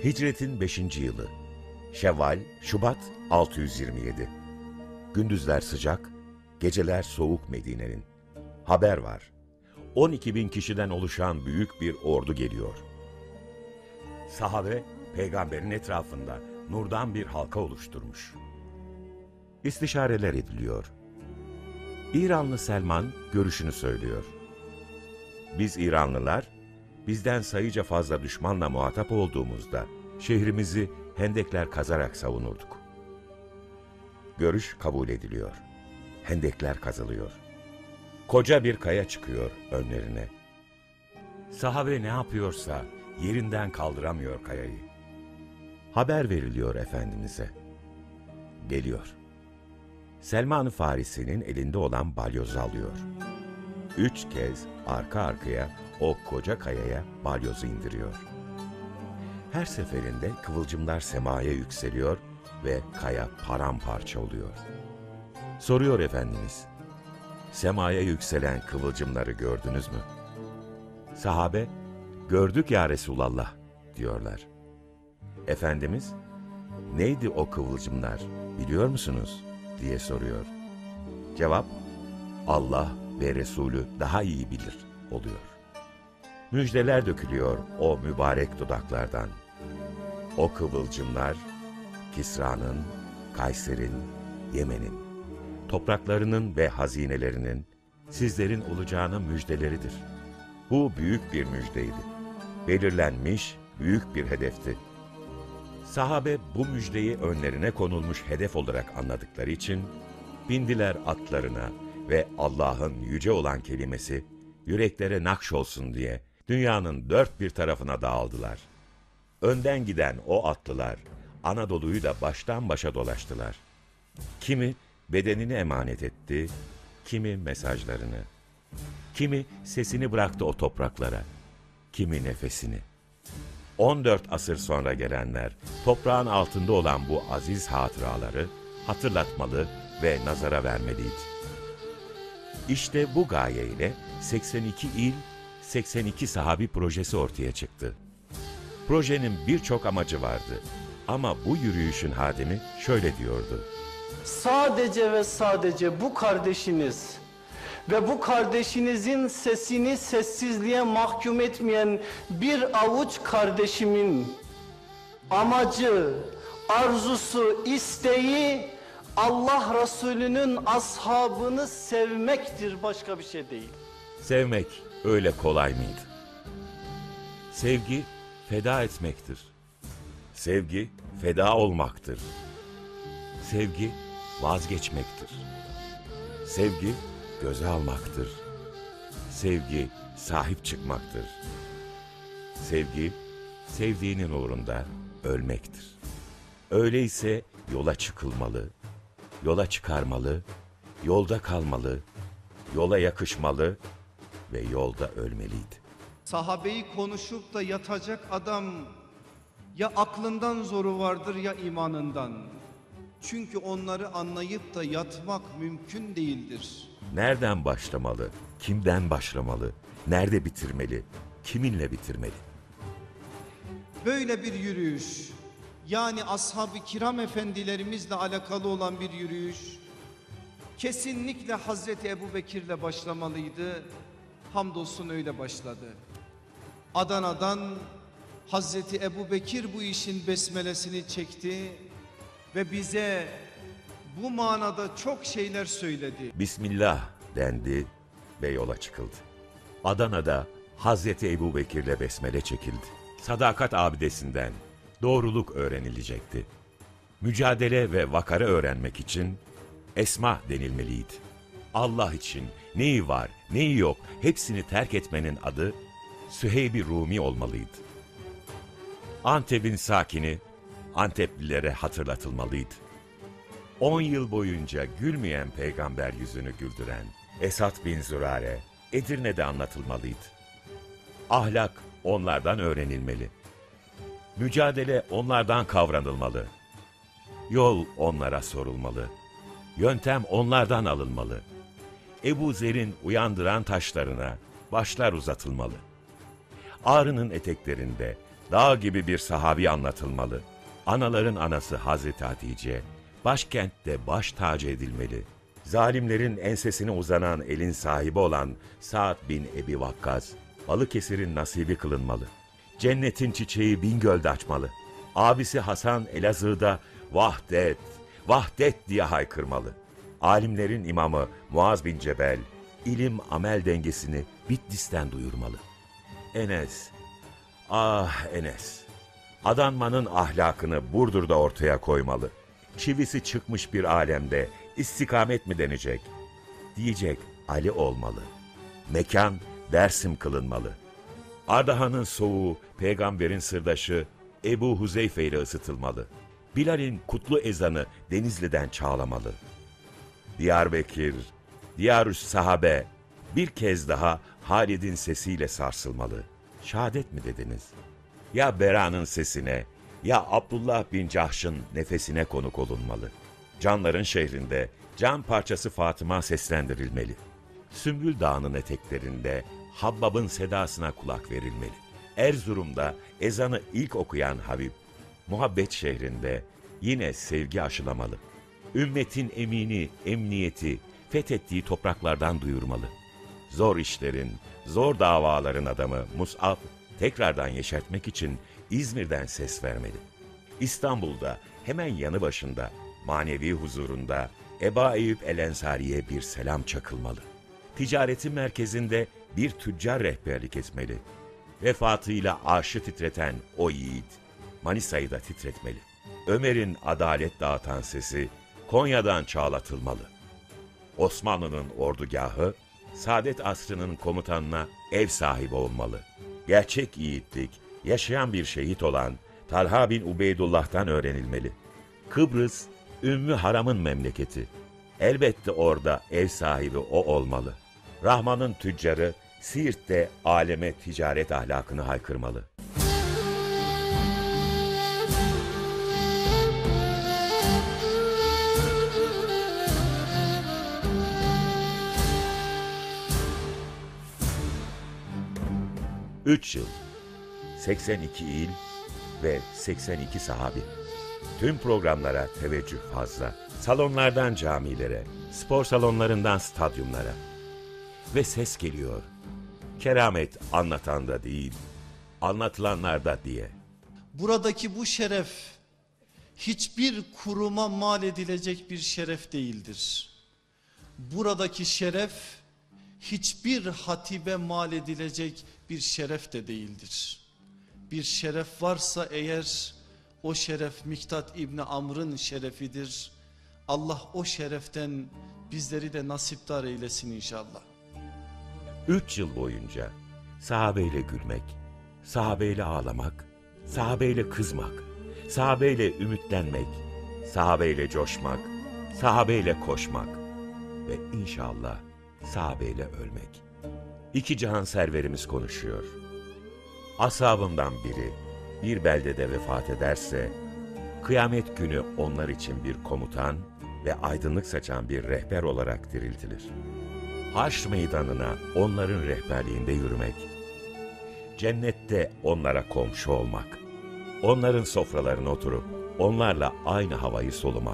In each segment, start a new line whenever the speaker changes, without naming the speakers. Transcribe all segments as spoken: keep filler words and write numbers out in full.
Hicretin beşinci yılı. Şevval, Şubat altı yüz yirmi yedi. Gündüzler sıcak, geceler soğuk Medine'nin. Haber var. on iki bin kişiden oluşan büyük bir ordu geliyor. Sahabe, peygamberin etrafında nurdan bir halka oluşturmuş. İstişareler ediliyor. İranlı Selman görüşünü söylüyor. Biz İranlılar, bizden sayıca fazla düşmanla muhatap olduğumuzda şehrimizi hendekler kazarak savunurduk. Görüş kabul ediliyor. Hendekler kazılıyor. Koca bir kaya çıkıyor önlerine. Sahabe ne yapıyorsa yerinden kaldıramıyor kayayı. Haber veriliyor Efendimiz'e. Geliyor. Selman-ı Farisi'nin elinde olan balyozu alıyor. Üç kez arka arkaya o koca kayaya balyozu indiriyor. Her seferinde kıvılcımlar semaya yükseliyor ve kaya paramparça oluyor. Soruyor Efendimiz, semaya yükselen kıvılcımları gördünüz mü? Sahabe, gördük ya Resulallah diyorlar. Efendimiz, neydi o kıvılcımlar biliyor musunuz diye soruyor. Cevap, Allah ve Resulü daha iyi bilir oluyor. Müjdeler dökülüyor o mübarek dudaklardan. O kıvılcımlar Kisra'nın, Kayser'in, Yemen'in, topraklarının ve hazinelerinin sizlerin olacağının müjdeleridir. Bu büyük bir müjdeydi. Belirlenmiş büyük bir hedefti. Sahabe bu müjdeyi önlerine konulmuş hedef olarak anladıkları için bindiler atlarına ve Allah'ın yüce olan kelimesi yüreklere nakş olsun diye dünyanın dört bir tarafına dağıldılar. Önden giden o atlılar Anadolu'yu da baştan başa dolaştılar. Kimi bedenini emanet etti, kimi mesajlarını, kimi sesini bıraktı o topraklara, kimi nefesini. on dört asır sonra gelenler toprağın altında olan bu aziz hatıraları hatırlatmalı ve nazara vermeliydi. İşte bu gayeyle seksen iki il, seksen iki sahabi projesi ortaya çıktı. Projenin birçok amacı vardı ama bu yürüyüşün hadimi şöyle diyordu.
Sadece ve sadece bu kardeşiniz ve bu kardeşinizin sesini sessizliğe mahkum etmeyen bir avuç kardeşimin amacı, arzusu, isteği Allah Resulü'nün ashabını sevmektir, başka bir şey değil.
Sevmek öyle kolay mıydı? Sevgi feda etmektir. Sevgi feda olmaktır. Sevgi vazgeçmektir. Sevgi göze almaktır. Sevgi sahip çıkmaktır. Sevgi sevdiğinin uğrunda ölmektir. Öyleyse yola çıkılmalı, yola çıkarmalı, yolda kalmalı, yola yakışmalı ve yolda ölmeliydi.
Sahabeyi konuşup da yatacak adam ya aklından zoru vardır ya imanından. Çünkü onları anlayıp da yatmak mümkün değildir.
Nereden başlamalı, kimden başlamalı, nerede bitirmeli, kiminle bitirmeli?
Böyle bir yürüyüş, yani ashab-ı kiram efendilerimizle alakalı olan bir yürüyüş, kesinlikle Hazreti Ebubekir'le başlamalıydı. Hamdolsun öyle başladı. Adana'dan Hazreti Ebubekir bu işin besmelesini çekti ve bize bu manada çok şeyler söyledi.
Bismillah dendi ve yola çıkıldı. Adana'da Hazreti Ebubekir'le besmele çekildi. Sadakat abidesinden doğruluk öğrenilecekti. Mücadele ve vakarı öğrenmek için esma denilmeliydi. Allah için neyi var, neyi yok hepsini terk etmenin adı Süheyb-i Rumi olmalıydı. Antep'in sakini Anteplilere hatırlatılmalıydı. On yıl boyunca gülmeyen peygamber yüzünü güldüren Esad bin Zürare Edirne'de anlatılmalıydı. Ahlak onlardan öğrenilmeli. Mücadele onlardan kavranılmalı. Yol onlara sorulmalı. Yöntem onlardan alınmalı. Ebu Zer'in uyandıran taşlarına başlar uzatılmalı. Ağrı'nın eteklerinde Dağ gibi bir sahabi anlatılmalı. Anaların anası Hazreti Hatice, başkentte baş tacı edilmeli. Zalimlerin ensesine uzanan elin sahibi olan Sa'd bin Ebi Vakkas, Balıkesir'in nasibi kılınmalı. Cennetin çiçeği Bingöl'de açmalı. Abisi Hasan Elazığ'da vahdet, vahdet diye haykırmalı. Alimlerin imamı Muaz bin Cebel, ilim amel dengesini Bitlis'ten duyurmalı. Enes, ah Enes, adanmanın ahlakını Burdur'da ortaya koymalı. Çivisi çıkmış bir alemde istikamet mi denecek? Diyecek Ali olmalı. Mekan Dersim kılınmalı. Ardahan'ın soğuğu peygamberin sırdaşı Ebu Huzeyfe ile ısıtılmalı. Bilal'in kutlu ezanı Denizli'den çağlamalı. Diyarbakır, Diyarüs Sahabe bir kez daha Halid'in sesiyle sarsılmalı. Şehadet mi dediniz? Ya Bera'nın sesine, ya Abdullah bin Cahş'ın nefesine konuk olunmalı. Canların şehrinde can parçası Fatıma seslendirilmeli. Sümbül Dağı'nın eteklerinde Habbab'ın sedasına kulak verilmeli. Erzurum'da ezanı ilk okuyan Habib, muhabbet şehrinde yine sevgi aşılamalı. Ümmetin emini, emniyeti fethettiği topraklardan duyurmalı. Zor işlerin, zor davaların adamı Mus'ab tekrardan yeşertmek için İzmir'den ses vermeli. İstanbul'da hemen yanı başında manevi huzurunda Eba Eyüp el-Ensari'ye bir selam çakılmalı. Ticaretin merkezinde bir tüccar rehberlik etmeli. Vefatıyla arşı titreten o yiğit Manisa'yı da titretmeli. Ömer'in adalet dağıtan sesi Konya'dan çağlatılmalı. Osmanlı'nın ordugahı Saadet asrının komutanına ev sahibi olmalı. Gerçek yiğitlik yaşayan bir şehit olan Talha bin Ubeydullah'tan öğrenilmeli. Kıbrıs, Ümmü Haram'ın memleketi. Elbette orada ev sahibi o olmalı. Rahman'ın tüccarı Siirt'te aleme ticaret ahlakını haykırmalı. Üç yıl, seksen iki il ve seksen iki sahabi. Tüm programlara teveccüh fazla. Salonlardan camilere, spor salonlarından stadyumlara. Ve ses geliyor. Keramet anlatanda değil, anlatılanlarda diye.
Buradaki bu şeref hiçbir kuruma mal edilecek bir şeref değildir. Buradaki şeref hiçbir hatibe mal edilecek bir şeref de değildir. Bir şeref varsa eğer o şeref Miktat İbni Amr'ın şerefidir. Allah o şereften bizleri de nasipdar eylesin inşallah.
Üç yıl boyunca sahabeyle gülmek, sahabeyle ağlamak, sahabeyle kızmak, sahabeyle ümitlenmek, sahabeyle coşmak, sahabeyle koşmak ve inşallah sahabeyle ölmek. İki cihan serverimiz konuşuyor. Ashabından biri bir beldede vefat ederse, kıyamet günü onlar için bir komutan ve aydınlık saçan bir rehber olarak diriltilir. Haşr meydanına onların rehberliğinde yürümek, cennette onlara komşu olmak, onların sofralarına oturup onlarla aynı havayı solumak.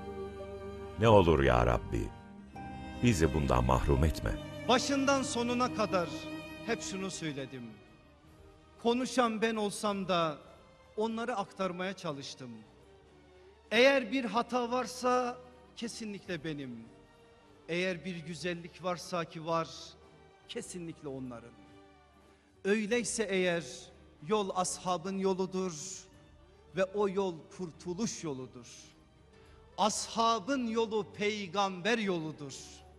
Ne olur ya Rabbi, bizi bundan mahrum etme.
Başından sonuna kadar hep şunu söyledim. Konuşan ben olsam da onları aktarmaya çalıştım. Eğer bir hata varsa kesinlikle benim. Eğer bir güzellik varsa ki var, kesinlikle onların. Öyleyse eğer yol ashabın yoludur ve o yol kurtuluş yoludur. Ashabın yolu peygamber yoludur.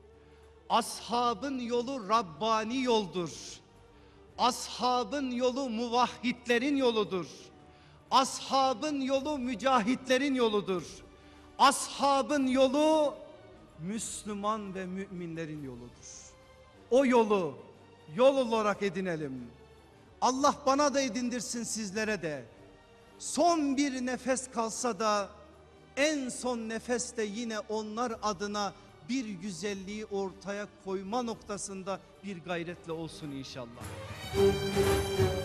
Ashabın yolu Rabbani yoldur. Ashabın yolu muvahhidlerin yoludur. Ashabın yolu mücahitlerin yoludur. Ashabın yolu Müslüman ve müminlerin yoludur. O yolu yol olarak edinelim. Allah bana da edindirsin, sizlere de. Son bir nefes kalsa da en son nefeste yine onlar adına bir güzelliği ortaya koyma noktasında bir gayretle olsun inşallah.